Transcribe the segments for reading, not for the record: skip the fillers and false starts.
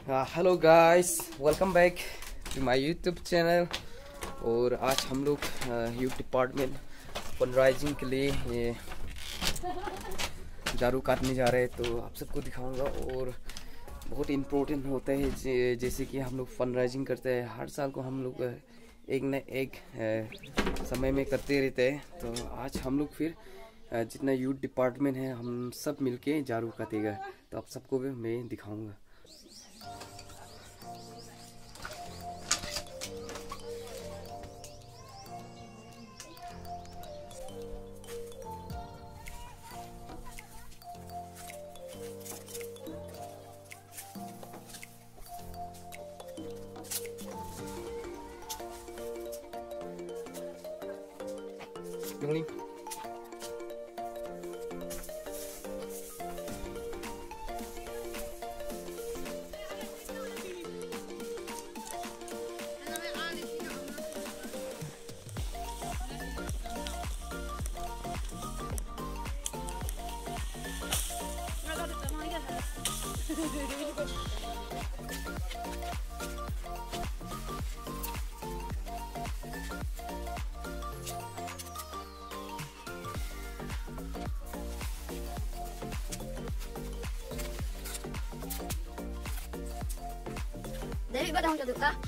Hello guys, welcome back to my YouTube channel. और आज हम लोग यूथ डिपार्टमेंट फंडराइजिंग के लिए ये झाड़ू काटने जा रहे हैं, तो आप सबको दिखाऊंगा। और बहुत इम्पोर्टेंट होता है, जैसे कि हम लोग फंडराइजिंग करते हैं हर साल को, हम लोग एक न एक समय में करते रहते हैं। तो आज हम लोग फिर जितना यूथ डिपार्टमेंट है हम सब मिलके झाड़ू काटेगा, तो आप सबको भी मैं दिखाऊंगा। Morning. Để bắt đông cho được ta.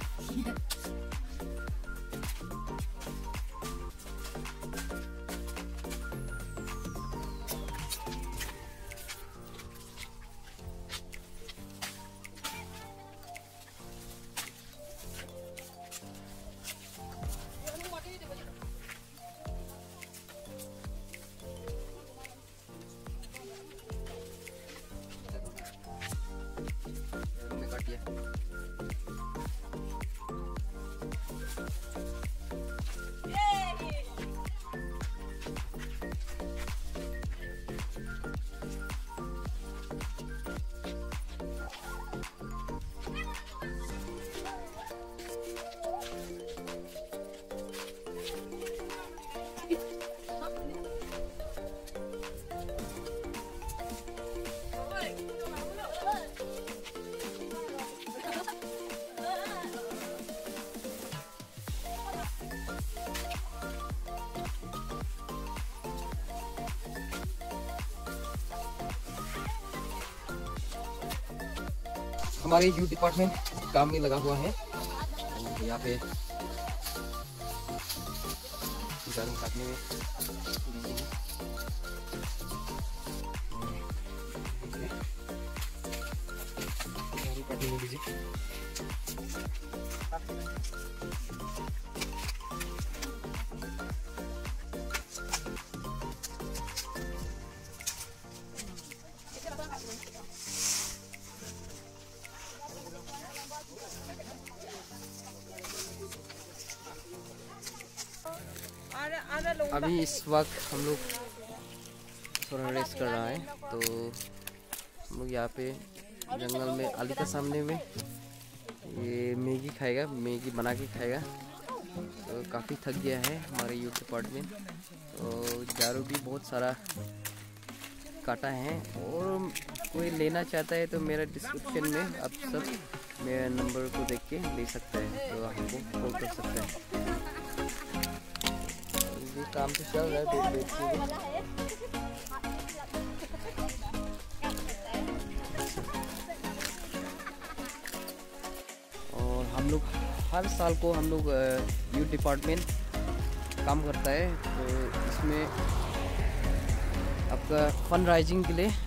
हमारे यूथ डिपार्टमेंट काम में लगा हुआ है। और यहाँ पे झाड़ू काटने में बिजी। अभी इस वक्त हम लोग थोड़ा रेस्ट कर रहा है, तो हम लोग यहाँ पे जंगल में आली का सामने में ये मैगी खाएगा, मैगी बना के खाएगा। तो काफ़ी थक गया है हमारे यूथ डिपार्टमेंट। तो झाड़ू भी बहुत सारा काटा है, और कोई लेना चाहता है तो मेरा डिस्क्रिप्शन में आप सब मेरा नंबर को देख के ले सकते हैं, तो हमको कॉल कर सकते हैं। ये काम तो चल रहा है देख के। और हम लोग हर साल को हम लोग यूथ डिपार्टमेंट काम करता है, तो इसमें आपका फंडराइजिंग के लिए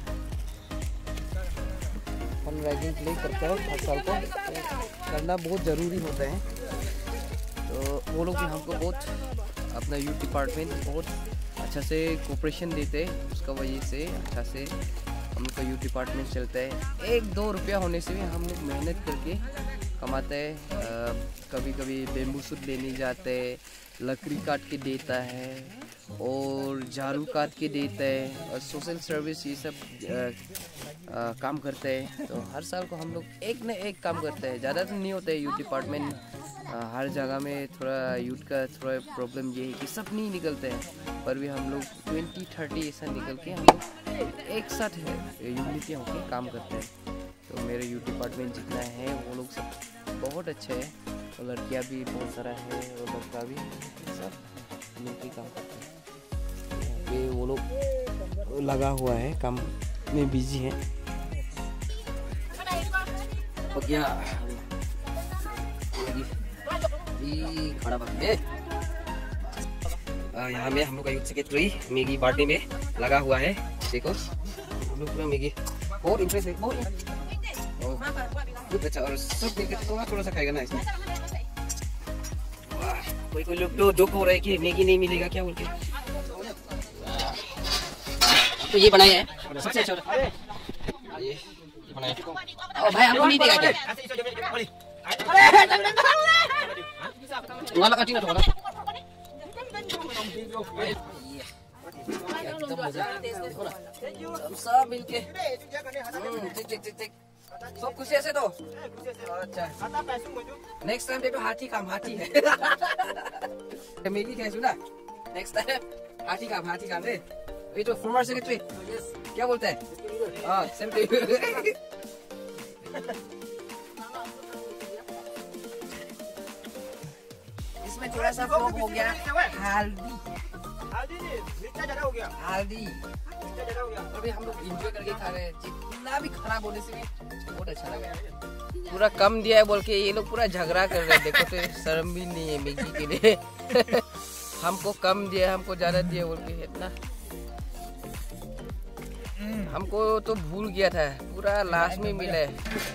करता है हर साल को। तो करना बहुत ज़रूरी होता है। तो वो लोग भी हमको बहुत, अपना यूथ डिपार्टमेंट बहुत अच्छा से कोऑपरेशन देते हैं, उसका वजह से अच्छा से हम लोग का यूथ डिपार्टमेंट चलता है। 1-2 रुपया होने से भी हम लोग मेहनत करके कमाते हैं। कभी कभी बेम्बू सूट लेने जाते हैं, लकड़ी काट के देता है, और झाड़ू काट के देता है, और सोशल सर्विस ये सब काम करते हैं। तो हर साल को हम लोग एक न एक काम करते हैं। ज़्यादा तो नहीं होता है यूथ डिपार्टमेंट, हर जगह में थोड़ा यूथ का थोड़ा प्रॉब्लम ये है कि सब नहीं निकलते हैं, पर भी हम लोग 20-30 ऐसा निकल के हम लोग एक साथ यूनिटी होकर काम करते हैं। तो मेरे यूथ डिपार्टमेंट जितना है वो लोग सब बहुत अच्छे हैं, और लड़कियाँ भी बहुत सारा है और लड़का भी, सब मिलकर काम करते हैं। यहाँ पे वो लोग लगा हुआ है, काम में बिजी है। हो गया खड़ा बात है। यहाँ में हम लोग का यूथ सेक्रेटरी मैगी पार्टी में लगा हुआ है। देखो हम लोग पूरा मैगी बहुत इंटरेस्ट है, बहुत अच्छा, और सब मिलकर थोड़ा सा खाएगा ना इसमें। कोई लोग तो जोक हो रहा है कि मैगी नहीं मिलेगा क्या बोल के, तो ये बनाया है सबसे अच्छा ये बनाया। ओ भाई हमको नहीं देगा क्या? वाला कटिंग ना थोड़ा एकदम मजा। हम सब मिलके ठीक सब खुशी ऐसे तो अच्छा। नेक्स्ट टाइम देखो हाथी काम हाथी है। मैगी खाए सुना, नेक्स्ट टाइम हाथी काम दे। ये तो फॉर्मर सेक्रेटरी क्या बोलता है? हाँ सेम टू यू। इसमें थोड़ा सा फ्लॉप हो गया हल्दी अभी हम लोग एंजॉय करके खा रहे हैं। जितना भी खराब होने से भी बहुत अच्छा लगा। पूरा कम दिया है बोल के ये लोग पूरा झगड़ा कर रहे हैं। देखो तो शर्म भी नहीं है मैगी के लिए। हमको कम दिया, हमको ज्यादा दिया बोल के इतना। हमको तो भूल गया था, पूरा लास्ट में मिला है।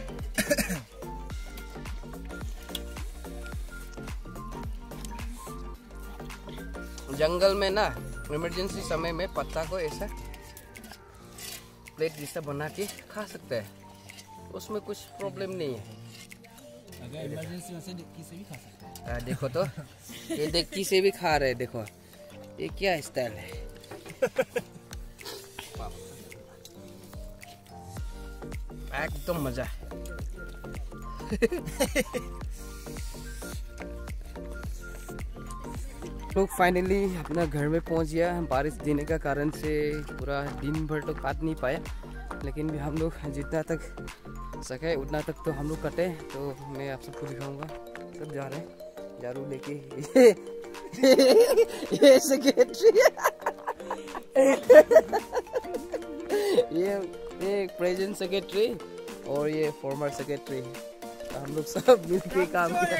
जंगल में ना इमरजेंसी समय में पत्ता को ऐसा प्लेट जैसा बना के खा सकते हैं, उसमें कुछ प्रॉब्लम नहीं है। अगर इमरजेंसी में से डिक्की से भी खा सकते हैं। देखो तो ये डिक्की से भी खा रहे हैं। देखो ये क्या स्टाइल है। एकदम मजा है। लोग फाइनली अपना घर में पहुंच गया। बारिश देने का कारण से पूरा दिन भर तो काट नहीं पाया, लेकिन भी हम लोग जितना तक सके उतना तक तो हम लोग कटे। तो मैं आप सबको दिखाऊंगा। सब जा रहे हैं झाड़ू लेके। ये सेक्रेटरी ये प्रेजेंट सेक्रेटरी और ये फॉर्मर सेक्रेटरी। हम लोग सब मिलके काम किया।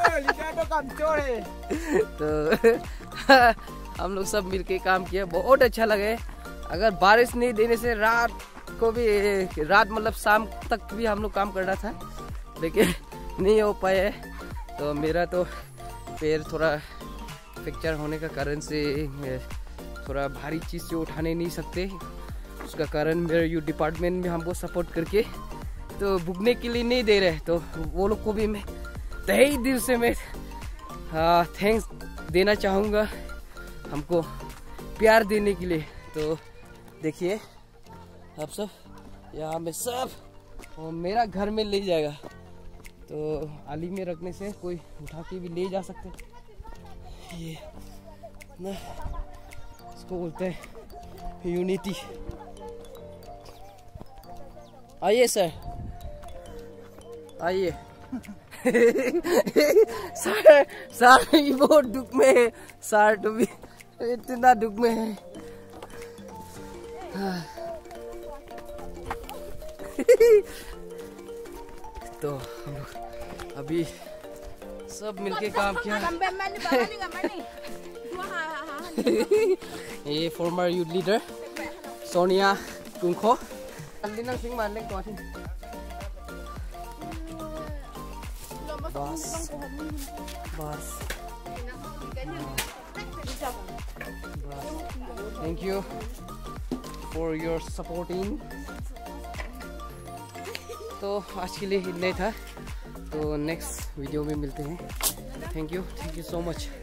तो हम लोग सब मिलके काम किया, बहुत अच्छा लगे। अगर बारिश नहीं देने से रात को भी, रात मतलब शाम तक भी हम लोग काम कर रहा था, लेकिन नहीं हो पाए। तो मेरा तो पैर थोड़ा फ्रैक्चर होने का कारण से थोड़ा भारी चीज़ से उठाने नहीं सकते। उसका कारण मेरे यूथ डिपार्टमेंट में हमको सपोर्ट करके तो भुगने के लिए नहीं दे रहे। तो वो लोग को भी मैं तहे दिल से मैं थैंक्स देना चाहूँगा, हमको प्यार देने के लिए। तो देखिए आप सब यहाँ में सब और मेरा घर में ले जाएगा। तो आली में रखने से कोई उठा के भी ले जा सकते। ये ना इसको बोलते हैं यूनिटी। आइए सर आइए। सर बहुत दुख में है। सर तो भी इतना दुख में है। तो हम लोग अभी सब मिलके काम किया। ये former youth leader Sonia Kunkho. बस thank you for your supporting. तो आज के लिए इतना ही था। तो नेक्स्ट वीडियो में मिलते हैं। Thank you so much.